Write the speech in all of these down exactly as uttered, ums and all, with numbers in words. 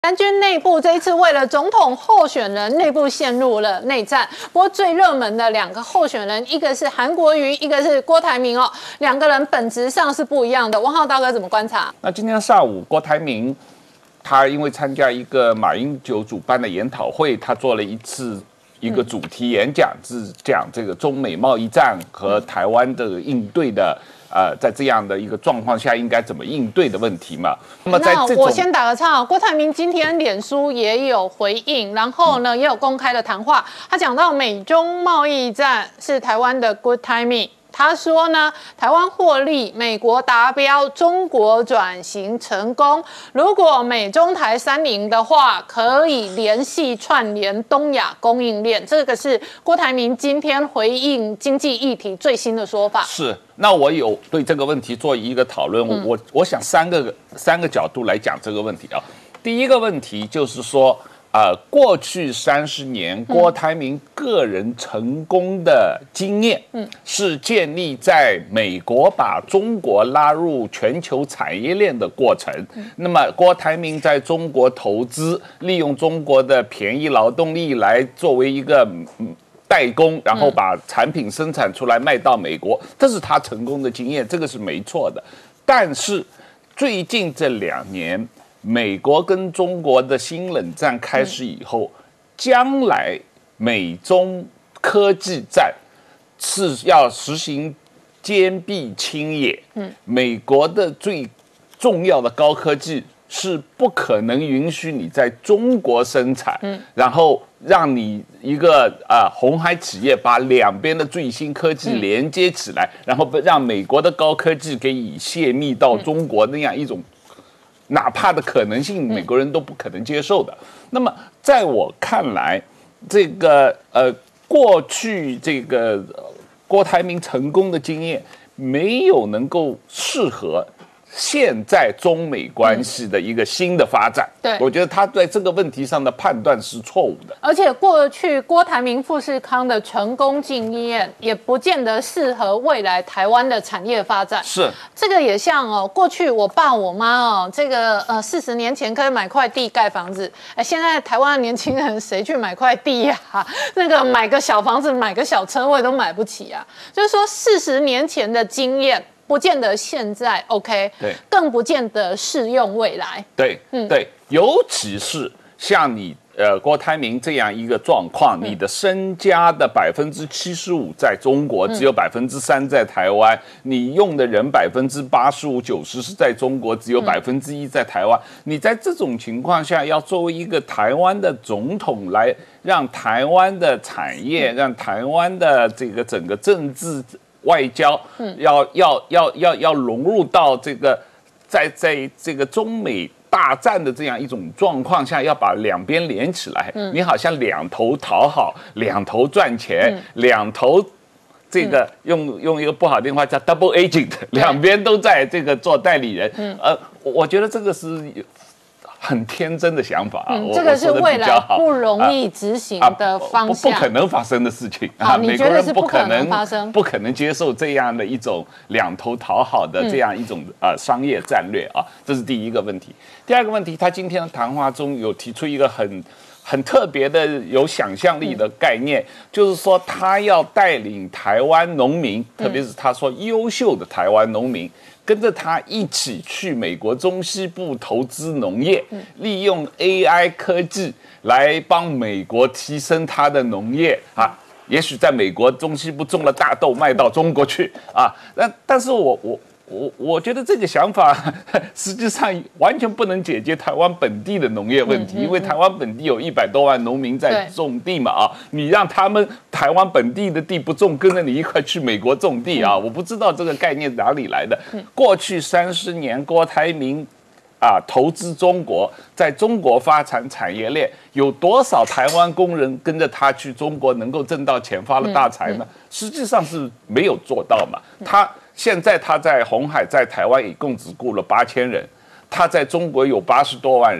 蓝军内部这一次为了总统候选人内部陷入了内战。不过最热门的两个候选人，一个是韩国瑜，一个是郭台铭哦，两个人本质上是不一样的。汪浩大哥怎么观察？ 那今天上午，郭台铭他因为参加一个马英九主办的研讨会，他做了一次一个主题演讲，是讲这个中美贸易战和台湾的应对的。呃，在这样的一个状况下，应该怎么应对的问题嘛？那么在这种， 我先打个岔，郭台铭今天脸书也有回应，然后呢，也有公开的谈话。他讲到美中贸易战是台湾的 good timing。他说呢，台湾获利，美国达标，中国转型成功。如果美中台三赢的话，可以联系串联东亚供应链。这个是郭台铭今天回应经济议题最新的说法。 是，那我有对这个问题做一个讨论。嗯、我我想三个三个角度来讲这个问题啊。第一个问题就是说。呃，过去三十年，郭台铭个人成功的经验，嗯，是建立在美国把中国拉入全球产业链的过程。嗯、那么，郭台铭在中国投资，利用中国的便宜劳动力来作为一个代工，然后把产品生产出来卖到美国，这是他成功的经验，这个是没错的。但是最近这两年，美国跟中国的新冷战开始以后，将来美中科技战是要实行坚壁清野。嗯，美国的最重要的高科技是不可能允许你在中国生产，嗯，然后让你一个啊、呃、红海企业把两边的最新科技连接起来，嗯、然后让美国的高科技给以泄密到中国那样一种。哪怕的可能性，美国人都不可能接受的。嗯、那么，在我看来，这个呃，过去这个郭台铭成功的经验，没有能够适合现在中美关系的一个新的发展。 对， 我觉得他在这个问题上的判断是错误的。 而且过去郭台铭、富士康的成功经验，也不见得适合未来台湾的产业发展。 是， 这个也像哦，过去我爸我妈哦，这个呃四十年前可以买块地盖房子，哎，现在台湾的年轻人谁去买块地呀、啊？那个买个小房子、买个小车位都买不起啊。就是说，四十年前的经验。不见得现在 OK， 对， 更不见得适用未来。 对，嗯，对，尤其是像你呃郭台铭这样一个状况，嗯、你的身家的百分之七十五在中国，只有百分之三在台湾，嗯、你用的人百分之八十五、九十是在中国，只有百分之一在台湾。嗯、你在这种情况下，要作为一个台湾的总统来让台湾的产业，嗯、让台湾的这个整个政治。外交要要要要要融入到这个在在这个中美大战的这样一种状况下，要把两边连起来。嗯、你好像两头讨好，两头赚钱，嗯、两头这个用用一个不好听话叫 double agent， 两边都在这个做代理人。嗯、呃，我觉得这个是。很天真的想法啊， 嗯、这个是未来不容易执行的方向， 啊啊、不, 不可能发生的事情啊！你觉得是不可能发生？ 不可能接受这样的一种两头讨好的这样一种、嗯、呃商业战略啊，这是第一个问题。第二个问题，他今天的谈话中有提出一个很很特别的有想象力的概念，嗯、就是说他要带领台湾农民，特别是他说优秀的台湾农民。跟着他一起去美国中西部投资农业，嗯、利用 A I 科技来帮美国提升他的农业啊。也许在美国中西部种了大豆卖到中国去啊。但但是我我我我觉得这个想法实际上完全不能解决台湾本地的农业问题，嗯嗯嗯、因为台湾本地有一百多万农民在种地嘛啊，你让他们台湾本地的地不种，跟着你一块去美国种地啊，嗯、我不知道这个概念哪里来的。嗯、过去三十年，郭台铭啊投资中国，在中国发展产业链，有多少台湾工人跟着他去中国能够挣到钱发了大财呢？嗯嗯、实际上是没有做到嘛，他。现在他在鸿海在台湾一共只雇了八千人，他在中国有八十多万人，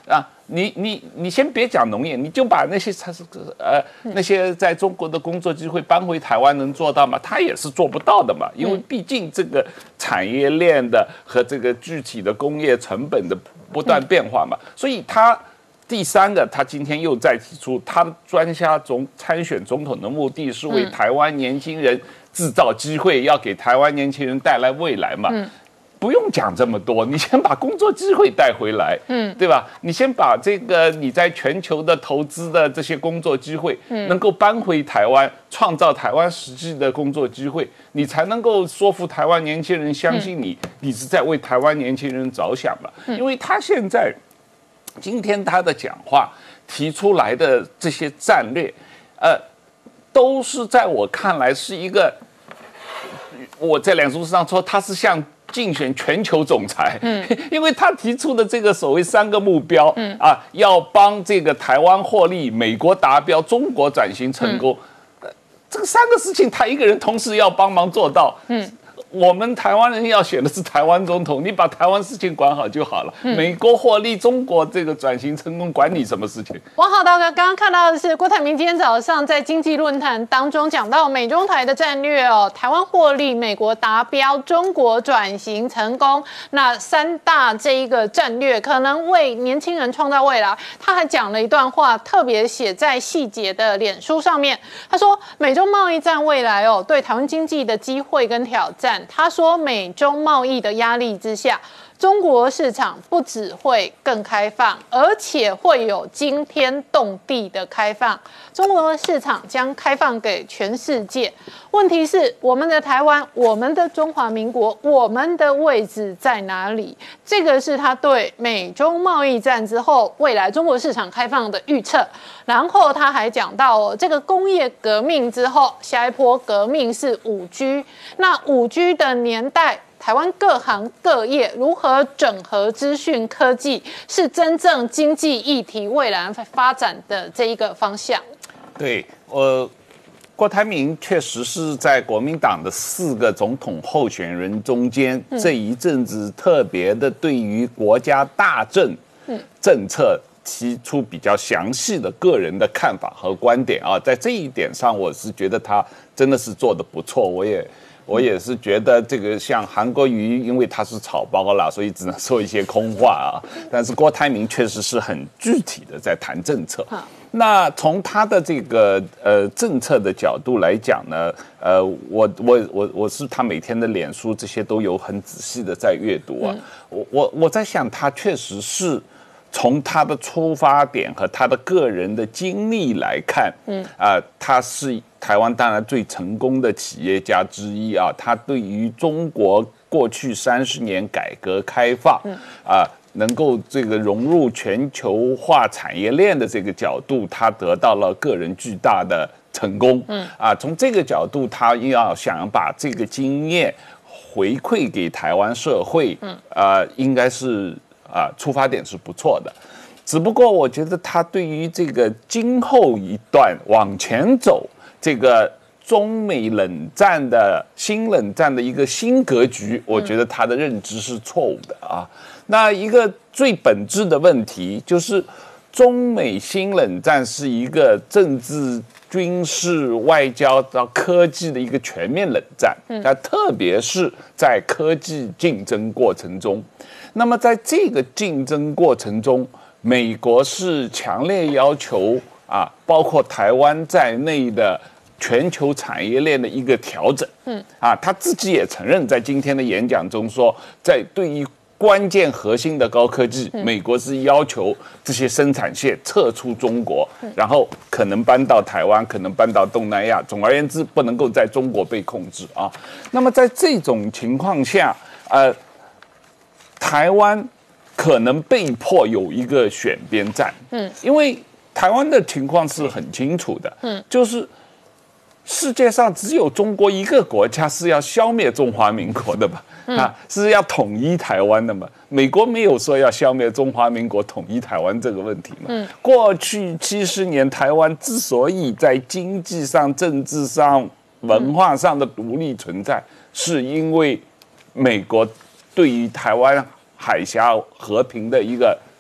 啊，你你你先别讲农业，你就把那些呃那些在中国的工作机会搬回台湾，能做到吗？他也是做不到的嘛，因为毕竟这个产业链的和这个具体的工业成本的不断变化嘛，所以他第三个，他今天又再提出，他专家总参选总统的目的是为台湾年轻人制造机会，要给台湾年轻人带来未来嘛。嗯，不用讲这么多，你先把工作机会带回来，嗯，对吧？你先把这个你在全球的投资的这些工作机会，嗯，能够搬回台湾，创造台湾实际的工作机会，你才能够说服台湾年轻人相信你，嗯、你是在为台湾年轻人着想嘛。嗯、因为他现在今天他的讲话提出来的这些战略，呃，都是在我看来是一个，我在脸书上说他是像竞选全球总裁，嗯，因为他提出的这个所谓三个目标，嗯啊，要帮这个台湾获利，美国达标，中国转型成功，嗯、这个三个事情他一个人同时要帮忙做到，嗯。我们台湾人要选的是台湾总统，你把台湾事情管好就好了。嗯、美国获利，中国这个转型成功，管你什么事情？ 王浩大哥，刚刚看到的是郭台铭今天早上在经济论坛当中讲到美中台的战略哦，台湾获利，美国达标，中国转型成功，那三大这一个战略可能为年轻人创造未来。他还讲了一段话，特别写在细节的脸书上面。他说，美中贸易战未来哦，对台湾经济的机会跟挑战。他说，美中贸易的压力之下，中国市场不只会更开放，而且会有惊天动地的开放。中国的市场将开放给全世界。问题是，我们的台湾，我们的中华民国，我们的位置在哪里？这个是他对美中贸易战之后未来中国市场开放的预测。然后他还讲到哦，这个工业革命之后，下一波革命是五 G。那五 G 的年代，台湾各行各业如何整合资讯科技，是真正经济议题未来发展的这一个方向。 对，呃，郭台铭确实是在国民党的四个总统候选人中间，嗯、这一阵子特别的对于国家大政政策提出比较详细的个人的看法和观点啊，在这一点上，我是觉得他真的是做得不错，我也。我也是觉得这个像韩国瑜，因为他是草包啦，所以只能说一些空话啊。但是郭台铭确实是很具体的在谈政策。那从他的这个呃政策的角度来讲呢，呃，我我我我是他每天的脸书这些都有很仔细的在阅读啊。我我我在想，他确实是从他的出发点和他的个人的经历来看，嗯啊、呃，他是。台湾当然最成功的企业家之一啊，他对于中国过去三十年改革开放，啊、呃，能够这个融入全球化产业链的这个角度，他得到了个人巨大的成功。嗯啊，从这个角度，他要想把这个经验回馈给台湾社会，嗯啊、呃，应该是啊、呃、出发点是不错的。只不过我觉得他对于这个今后一段往前走。这个中美冷战的新冷战的一个新格局，我觉得他的认知是错误的啊。那一个最本质的问题就是，中美新冷战是一个政治、军事、外交到科技的一个全面冷战。那特别是在科技竞争过程中，那么在这个竞争过程中，美国是强烈要求啊，包括台湾在内的。全球产业链的一个调整，嗯啊，他自己也承认，在今天的演讲中说，在对于关键核心的高科技，嗯、美国是要求这些生产线撤出中国，嗯、然后可能搬到台湾，可能搬到东南亚，总而言之，不能够在中国被控制啊。那么在这种情况下，呃，台湾可能被迫有一个选边站，嗯，因为台湾的情况是很清楚的，嗯，就是。世界上只有中国一个国家是要消灭中华民国的嘛？啊，是要统一台湾的嘛？美国没有说要消灭中华民国、统一台湾这个问题嘛？嗯，过去七十年，台湾之所以在经济上、政治上、文化上的独立存在，是因为美国对于台湾海峡和平的一个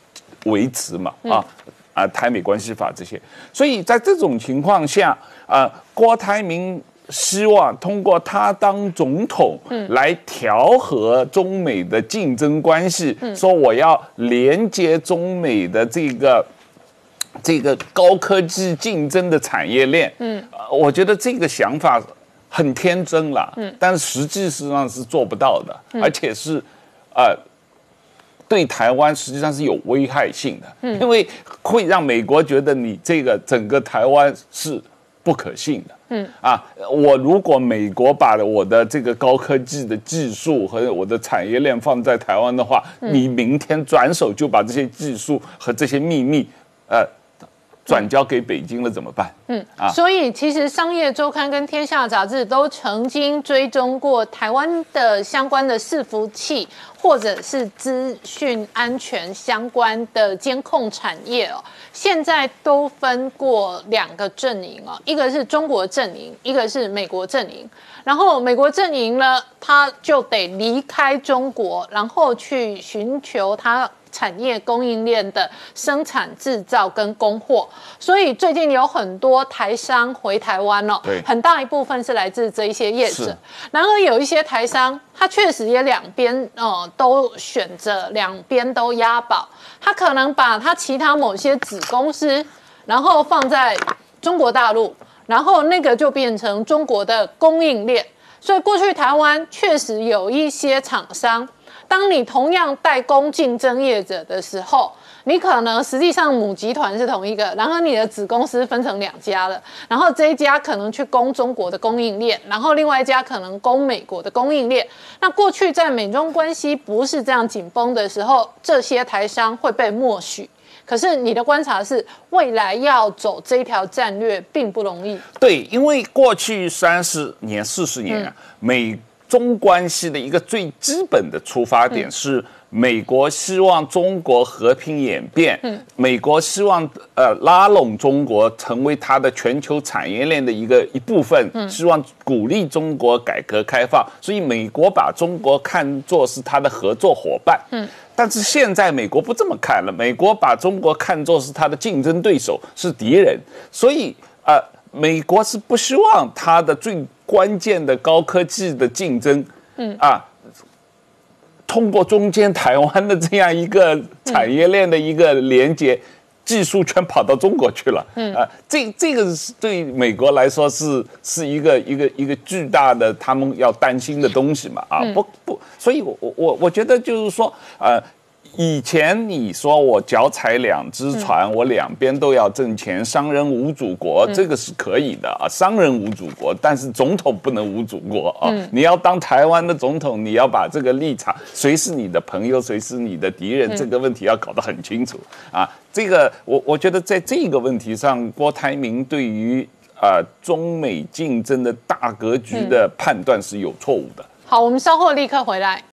维持嘛，啊啊，台美关系法这些，所以在这种情况下，啊，郭台铭希望通过他当总统来调和中美的竞争关系，说我要连接中美的这个。这个高科技竞争的产业链，嗯，呃、我觉得这个想法很天真了，嗯，但是实际上是做不到的，嗯、而且是，呃，对台湾实际上是有危害性的，嗯，因为会让美国觉得你这个整个台湾是不可信的，嗯，啊，我如果美国把我的这个高科技的技术和我的产业链放在台湾的话，嗯、你明天转手就把这些技术和这些秘密，呃。转交给北京了怎么办？ 嗯啊，所以其实《商业周刊》跟《天下》杂志都曾经追踪过台湾的相关的伺服器或者是资讯安全相关的监控产业哦，现在都分过两个阵营哦，一个是中国阵营，一个是美国阵营。然后美国阵营呢，他就得离开中国，然后去寻求他产业供应链的生产制造跟供货，所以最近有很多台商回台湾哦，很大一部分是来自这一些业者。然而有一些台商，他确实也两边呃都选择两边都押宝，他可能把他其他某些子公司，然后放在中国大陆，然后那个就变成中国的供应链。所以过去台湾确实有一些厂商。当你同样代工竞争业者的时候，你可能实际上母集团是同一个，然后你的子公司分成两家了，然后这一家可能去供中国的供应链，然后另外一家可能供美国的供应链。那过去在美中关系不是这样紧绷的时候，这些台商会被默许。可是你的观察是，未来要走这条战略并不容易。 对，因为过去三十年、四十年啊，嗯、美。中关系的一个最基本的出发点是，美国希望中国和平演变，嗯、美国希望呃拉拢中国成为它的全球产业链的一个一部分，嗯、希望鼓励中国改革开放，所以美国把中国看作是它的合作伙伴。嗯、但是现在美国不这么看了，美国把中国看作是它的竞争对手，是敌人，所以呃，美国是不希望它的最关键的高科技的竞争，嗯啊，通过中间台湾的这样一个产业链的一个连接，技术全跑到中国去了，嗯啊，这这个是对美国来说是是一个一个一个巨大的他们要担心的东西嘛，啊不不，所以我我我觉得就是说，呃。以前你说我脚踩两只船，嗯、我两边都要挣钱，商人无祖国，嗯、这个是可以的啊。商人无祖国，但是总统不能无祖国啊。嗯、你要当台湾的总统，你要把这个立场，谁是你的朋友，谁是你的敌人，嗯、这个问题要搞得很清楚啊。这个我我觉得在这个问题上，郭台铭对于呃中美竞争的大格局的判断是有错误的。 好，我们稍后立刻回来。